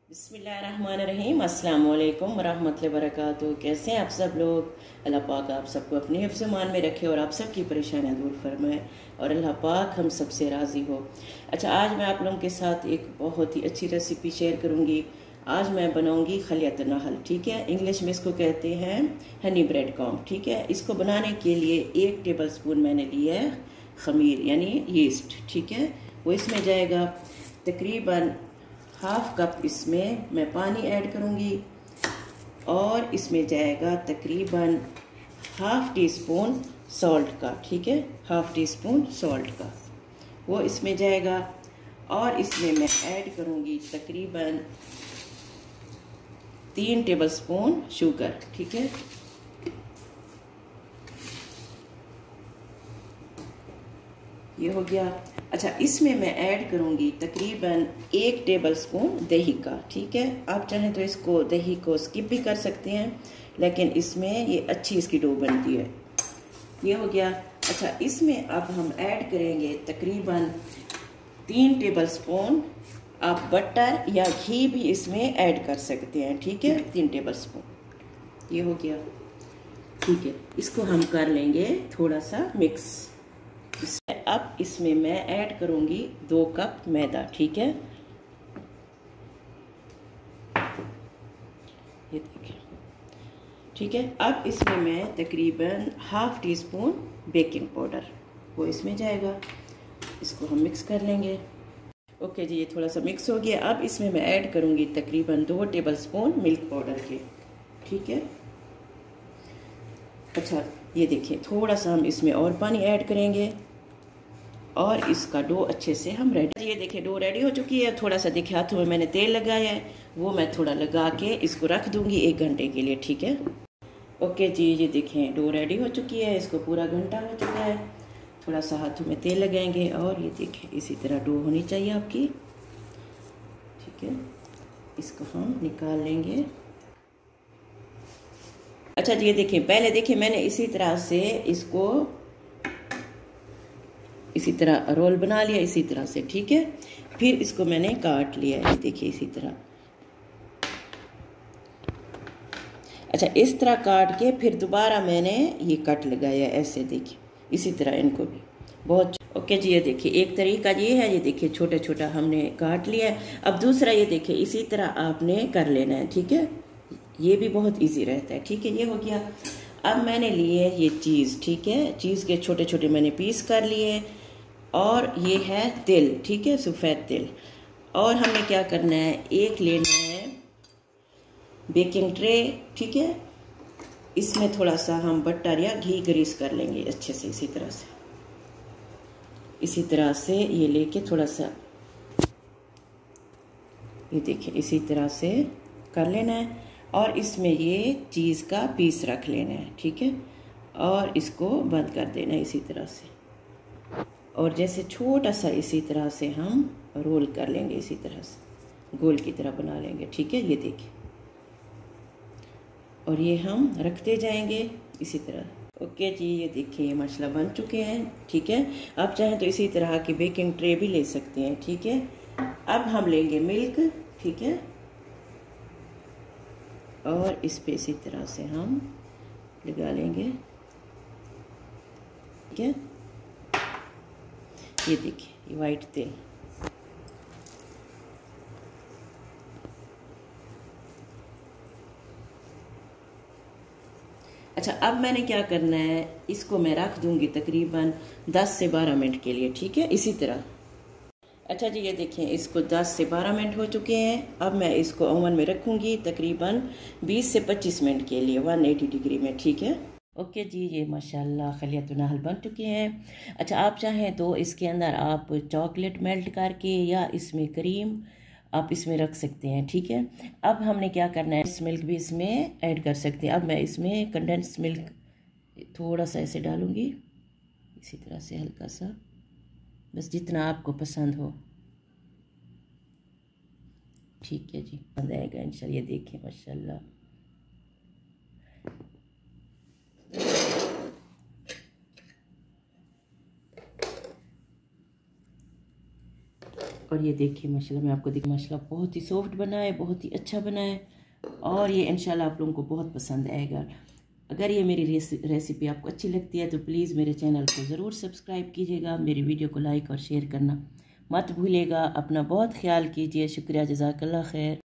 बिस्मिल्लाहिर्रहमानिर्रहीम अस्सलाम वालेकुम वरहमतुल्लाहि वबरकातुहू। कैसे हैं आप सब लोग। अल्लाह पाक आप सबको अपने हिफ्ज़ मान में रखे और आप सबकी परेशानियां दूर फरमाए और अल्लाह पाक हम सबसे राज़ी हो। अच्छा, आज मैं आप लोगों के साथ एक बहुत ही अच्छी रेसिपी शेयर करूंगी। आज मैं बनाऊंगी खलियत नहल, ठीक है। इंग्लिश में इसको कहते हैं हनी ब्रेड कॉम, ठीक है। इसको बनाने के लिए 1 टेबल स्पून मैंने लिया है खमीर यानी यीस्ट, ठीक है। वो इसमें जाएगा तकरीबन हाफ कप। इसमें मैं पानी ऐड करूंगी और इसमें जाएगा तकरीबन हाफ टी स्पून सॉल्ट का, ठीक है। हाफ टी स्पून सॉल्ट का वो इसमें जाएगा और इसमें मैं ऐड करूंगी तकरीबन 3 टेबल स्पून शुगर, ठीक है। ये हो गया। अच्छा, इसमें मैं ऐड करूंगी तकरीबन 1 टेबल स्पून दही का, ठीक है। आप चाहें तो इसको दही को स्किप भी कर सकते हैं, लेकिन इसमें ये अच्छी इसकी डो बनती है। ये हो गया। अच्छा, इसमें अब हम ऐड करेंगे तकरीबन 3 टेबल स्पून। आप बटर या घी भी इसमें ऐड कर सकते हैं, ठीक है। 3 टेबल स्पून। ये हो गया, ठीक है। इसको हम कर लेंगे थोड़ा सा मिक्स। अब इसमें मैं ऐड करूंगी 2 कप मैदा, ठीक है। ये देखिए, ठीक है। अब इसमें मैं तकरीबन half teaspoon baking powder वो इसमें जाएगा। इसको हम मिक्स कर लेंगे। ओके जी, ये थोड़ा सा मिक्स हो गया। अब इसमें मैं ऐड करूंगी तकरीबन 2 टेबल स्पून मिल्क पाउडर के, ठीक है। अच्छा, ये देखिए, थोड़ा सा हम इसमें और पानी ऐड करेंगे और इसका डो अच्छे से हम रेडी। ये देखिए, डो रेडी हो चुकी है। थोड़ा सा देखिए हाथों में मैंने तेल लगाया है, वो मैं थोड़ा लगा के इसको रख दूंगी 1 घंटे के लिए, ठीक है। ओके जी, ये देखें डो रेडी हो चुकी है। इसको पूरा घंटा हो चुका है। थोड़ा सा हाथों में तेल लगाएंगे और ये देखिए इसी तरह डो होनी चाहिए आपकी, ठीक है। इसको हम निकाल लेंगे। अच्छा जी, ये देखिए, पहले देखिए मैंने इसी तरह से इसको इसी तरह रोल बना लिया, इसी तरह से, ठीक है। फिर इसको मैंने काट लिया, ये देखिए इसी तरह। अच्छा, इस तरह काट के फिर दोबारा मैंने ये कट लगाया, ऐसे देखिए इसी तरह इनको भी बहुत। ओके जी, ये देखिए एक तरीका ये है। ये देखिए छोटा छोटा हमने काट लिया है। अब दूसरा ये देखिए इसी तरह आपने कर लेना है, ठीक है। ये भी बहुत इजी रहता है, ठीक है। ये हो गया। अब मैंने लिए ये चीज़, ठीक है। चीज़ के छोटे छोटे मैंने पीस कर लिए और ये है तिल, ठीक है, सफ़ेद तिल। और हमें क्या करना है, एक लेना है बेकिंग ट्रे, ठीक है। इसमें थोड़ा सा हम बटर या घी ग्रीस कर लेंगे अच्छे से, इसी तरह से। इसी तरह से ये लेके थोड़ा सा, ये देखिए इसी तरह से कर लेना है और इसमें ये चीज़ का पीस रख लेना है, ठीक है। और इसको बंद कर देना है इसी तरह से। और जैसे छोटा सा इसी तरह से हम रोल कर लेंगे, इसी तरह से गोल की तरह बना लेंगे, ठीक है। ये देखिए, और ये हम रखते जाएंगे इसी तरह। ओके जी, ये देखिए माशाल्लाह बन चुके हैं, ठीक है। आप चाहें तो इसी तरह की बेकिंग ट्रे भी ले सकते हैं, ठीक है। अब हम लेंगे मिल्क, ठीक है। और इस पे इसी तरह से हम लगा लेंगे, ठीक है। ये देखिए ये वाइट तिल। अच्छा, अब मैंने क्या करना है, इसको मैं रख दूंगी तकरीबन 10 से 12 मिनट के लिए, ठीक है, इसी तरह। अच्छा जी, ये देखिए इसको 10 से 12 मिनट हो चुके हैं। अब मैं इसको ओवन में रखूंगी तकरीबन 20 से 25 मिनट के लिए 180 डिग्री में, ठीक है। ओके जी, ये माशाल्लाह खलियत नहल बन चुके हैं। अच्छा, आप चाहें तो इसके अंदर आप चॉकलेट मेल्ट करके या इसमें क्रीम आप इसमें रख सकते हैं, ठीक है। अब हमने क्या करना है, इस मिल्क भी इसमें ऐड कर सकते हैं। अब मैं इसमें कंडेंस मिल्क थोड़ा सा ऐसे डालूंगी, इसी तरह से हल्का सा, बस जितना आपको पसंद हो, ठीक है जी। पसंद आएगा इंशाल्लाह। ये देखिए माशाल्लाह। और ये देखिए माशाल्लाह, मैं आपको देखिए माशाल्लाह बहुत ही सॉफ्ट बना है, बहुत ही अच्छा बना है। और ये इंशाल्लाह आप लोगों को बहुत पसंद आएगा। अगर ये मेरी रेसिपी आपको अच्छी लगती है तो प्लीज़ मेरे चैनल को ज़रूर सब्सक्राइब कीजिएगा, मेरी वीडियो को लाइक और शेयर करना मत भूलिएगा। अपना बहुत ख्याल कीजिए। शुक्रिया, जज़ाकल्लाह खैर।